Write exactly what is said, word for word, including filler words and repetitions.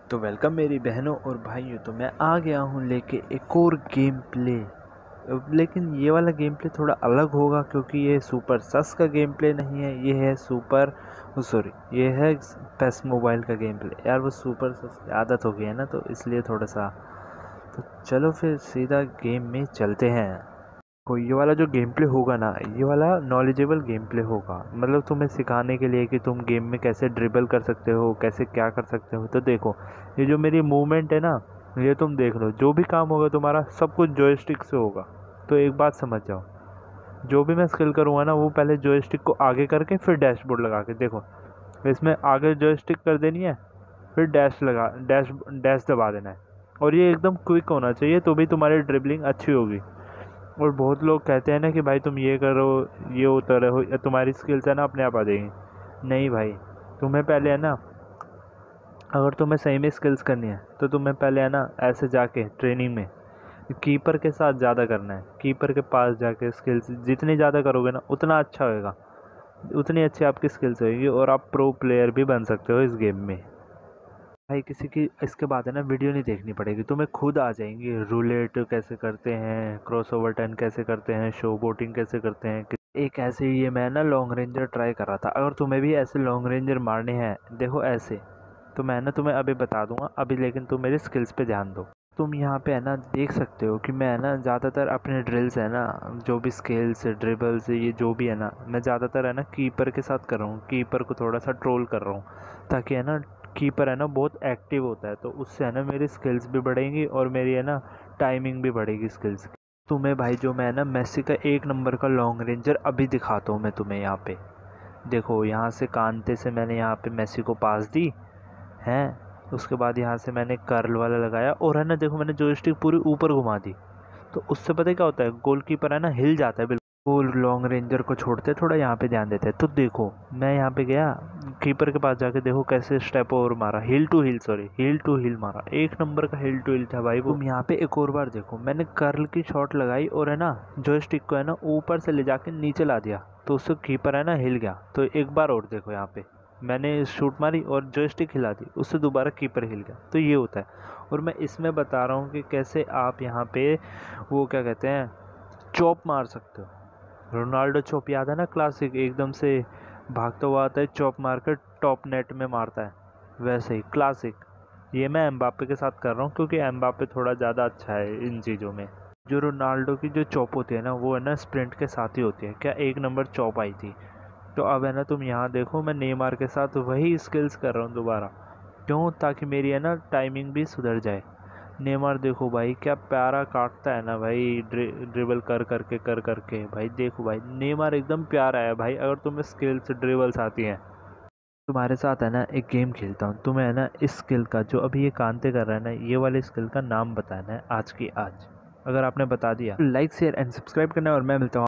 तो वेलकम मेरी बहनों और भाइयों। तो मैं आ गया हूँ लेके एक और गेम प्ले। लेकिन ये वाला गेम प्ले थोड़ा अलग होगा क्योंकि ये सुपर सस का गेम प्ले नहीं है, ये है सुपर सॉरी ये है पेस मोबाइल का गेम प्ले। यार वो सुपर सस की आदत हो गई है ना, तो इसलिए थोड़ा सा। तो चलो फिर सीधा गेम में चलते हैं। को ये वाला जो गेम प्ले होगा ना, ये वाला नॉलेजेबल गेम प्ले होगा। मतलब तुम्हें सिखाने के लिए कि तुम गेम में कैसे ड्रिबल कर सकते हो, कैसे क्या कर सकते हो। तो देखो, ये जो मेरी मूवमेंट है ना, ये तुम देख लो। जो भी काम होगा तुम्हारा सब कुछ जॉयस्टिक से होगा। तो एक बात समझ जाओ, जो भी मैं स्किल करूँगा ना, वो पहले जॉयस्टिक को आगे करके फिर डैशबोर्ड लगा के देखो। इसमें आगे जॉयस्टिक कर देनी है, फिर डैश लगा डैश डैश दबा देना है। और ये एकदम क्विक होना चाहिए, तो भी तुम्हारी ड्रिबलिंग अच्छी होगी। और बहुत लोग कहते हैं ना कि भाई तुम ये करो, ये उतर हो, या तुम्हारी स्किल्स है ना अपने आप आ जाएंगी। नहीं भाई, तुम्हें पहले है ना, अगर तुम्हें सही में स्किल्स करनी है तो तुम्हें पहले है ना ऐसे जाके ट्रेनिंग में कीपर के साथ ज़्यादा करना है। कीपर के पास जाके स्किल्स जितनी ज़्यादा करोगे ना, उतना अच्छा होएगा, उतनी अच्छी आपकी स्किल्स होएगी और आप प्रो प्लेयर भी बन सकते हो इस गेम में। भाई किसी की इसके बाद है ना वीडियो नहीं देखनी पड़ेगी, तुम्हें खुद आ जाएंगी। रूलेट कैसे करते हैं, क्रॉस ओवर टर्न कैसे करते हैं, शो बोटिंग कैसे करते हैं। एक ऐसे ही ये मैं ना लॉन्ग रेंजर ट्राई कर रहा था। अगर तुम्हें भी ऐसे लॉन्ग रेंजर मारने हैं, देखो ऐसे, तो मैं ना तुम्हें अभी बता दूंगा अभी, लेकिन तुम मेरे स्किल्स पे ध्यान दो। तुम यहाँ पे है ना देख सकते हो कि मैं है ना ज़्यादातर अपने ड्रिल्स है ना, जो भी स्किल्स ड्रिबल्स ये जो भी है ना, मैं ज़्यादातर है ना कीपर के साथ कर रहा हूँ। कीपर को थोड़ा सा ट्रोल कर रहा हूँ, ताकि है ना कीपर है ना बहुत एक्टिव होता है, तो उससे है ना मेरी स्किल्स भी बढ़ेंगी और मेरी है ना टाइमिंग भी बढ़ेगी स्किल्स की। तुम्हें भाई जो मैं ना मेसी का एक नंबर का लॉन्ग रेंजर अभी दिखाता हूँ मैं तुम्हें। यहाँ पे देखो, यहाँ से कांते से मैंने यहाँ पे मेसी को पास दी है। उसके बाद यहाँ से मैंने कर्ल वाला लगाया और है ना देखो, मैंने जॉयस्टिक पूरी ऊपर घुमा दी। तो उससे पता है क्या होता है, गोलकीपर है ना हिल जाता है बिल्कुल। लॉन्ग रेंजर को छोड़ते थोड़ा यहाँ पे ध्यान देते हैं। तो देखो मैं यहाँ पे गया कीपर के पास जाके, देखो कैसे स्टेप ओवर मारा, hill to hill sorry hill to hill मारा। एक नंबर का हिल टू हिल था भाई वो। तुम यहाँ पे एक और बार देखो, मैंने कर्ल की शॉट लगाई और है ना जॉयस्टिक को है ना ऊपर से ले जाके नीचे ला दिया, तो उससे कीपर है ना हिल गया। तो एक बार और देखो, यहाँ पे मैंने शूट मारी और जॉयस्टिक हिला दी, उससे दोबारा कीपर हिल गया। तो ये होता है। और मैं इसमें बता रहा हूँ कि कैसे आप यहाँ पे वो क्या कहते हैं, चॉप मार सकते हो। रोनाल्डो चॉप याद है ना, क्लासिक एकदम से भागता हुआ आता है, चॉप मार कर टॉप नेट में मारता है, वैसे ही क्लासिक। ये मैं एम्बापे के साथ कर रहा हूँ क्योंकि एम्बापे थोड़ा ज़्यादा अच्छा है इन चीज़ों में। जो रोनाल्डो की जो चॉप होती है ना, वो है ना स्प्रिंट के साथ ही होती है। क्या एक नंबर चॉप आई थी। तो अब है ना तुम यहाँ देखो, मैं नेमार के साथ वही स्किल्स कर रहा हूँ दोबारा। क्यों? ताकि मेरी है ना टाइमिंग भी सुधर जाए। नेमार देखो भाई क्या प्यारा काटता है ना भाई, ड्रि, ड्रिबल कर करके कर करके भाई। देखो भाई नेमार एकदम प्यारा है भाई। अगर तुम्हें स्किल्स ड्रिबल्स आती हैं, तुम्हारे साथ है ना एक गेम खेलता हूँ। तुम्हें है ना इस स्किल का, जो अभी ये कांते कर रहा है ना, ये वाले स्किल का नाम बताना है आज की आज। अगर आपने बता दिया, लाइक शेयर एंड सब्सक्राइब करना है और मैं मिलता हूँ